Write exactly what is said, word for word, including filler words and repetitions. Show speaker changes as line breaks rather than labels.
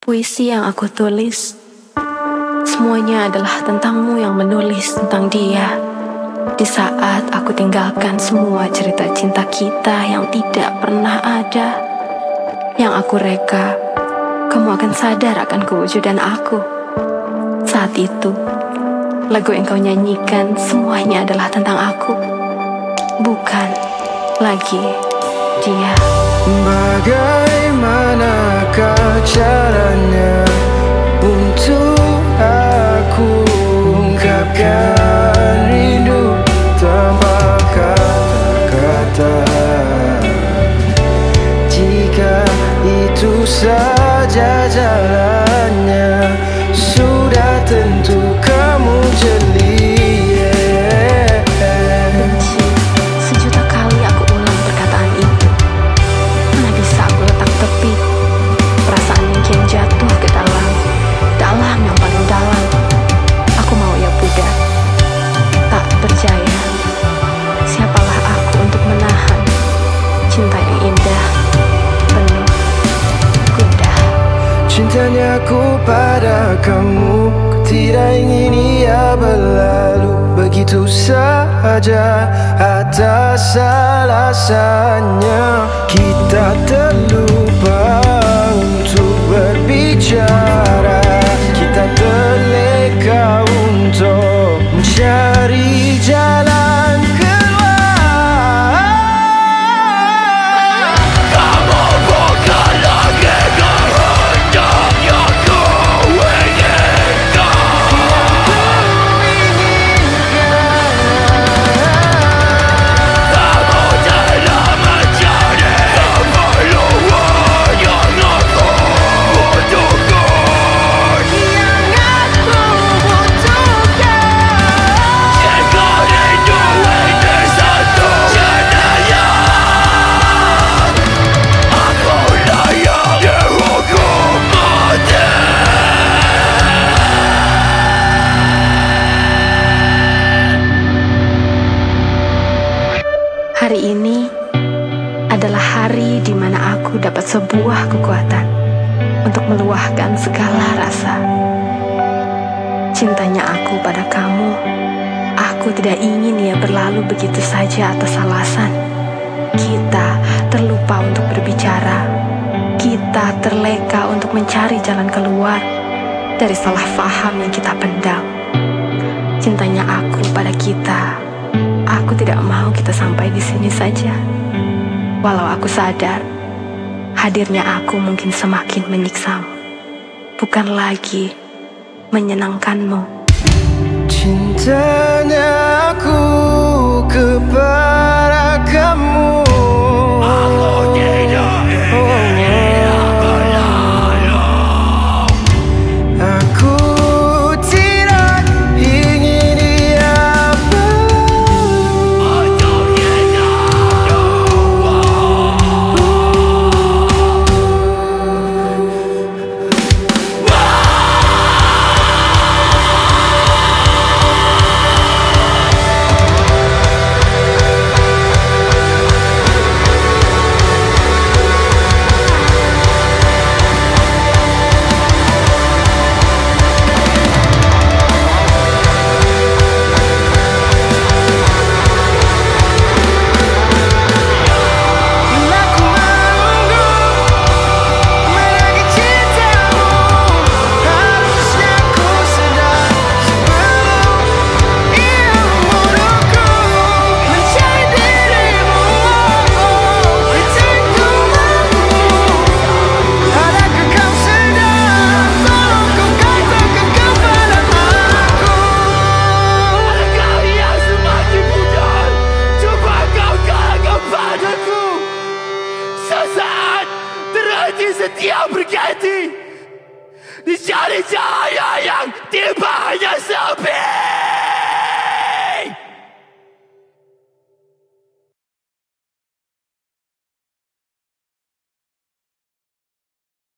Puisi yang aku tulis, semuanya adalah tentangmu yang menulis tentang dia. Di saat aku tinggalkan semua cerita cinta kita yang tidak pernah ada, yang aku reka, kamu akan sadar akan kewujudan aku. Saat itu, lagu yang kau nyanyikan semuanya adalah tentang aku, bukan lagi dia.
Bagaimanakah caranya untuk aku ungkapkan rindu tanpa kata-kata, jika itu saja jalannya, sudah tentu kamu jeli.
Benci, sejuta kali aku ulang perkataan itu. Mana bisa aku letak tepi perasaan yang kian jatuh ke dalam, dalam yang paling dalam. Aku mau ya Buddha, tak percaya. Siapalah aku untuk menahan cinta yang indah, penuh gundah.
Cintanya ku pada kamu, ku tidak ingin ia berlalu begitu saja atas alasannya. Kita terlupa untuk berbicara, kita terleka untuk mencari jalan keluar. Kamu bukan lagi kehendak yang ku inginkan. Kamu telah menjadi keperluan yang aku butuhkan, yang aku butuhkan. Jika rindu ini satu cenayang, aku layak dihukum mati.
Hari ini adalah hari di mana aku dapat sebuah kekuatan untuk meluahkan segala rasa. Cintanya aku pada kamu, aku tidak ingin ia berlalu begitu saja atas alasan kita terlupa untuk berbicara. Kita terleka untuk mencari jalan keluar dari salah faham yang kita pendam. Cintanya aku pada kita, aku tidak mau kita sampai di sini saja. Walau aku sadar, hadirnya aku mungkin semakin menyiksamu, bukan lagi menyenangkanmu.
Cintanya aku kepada kamu, aku tidak ingin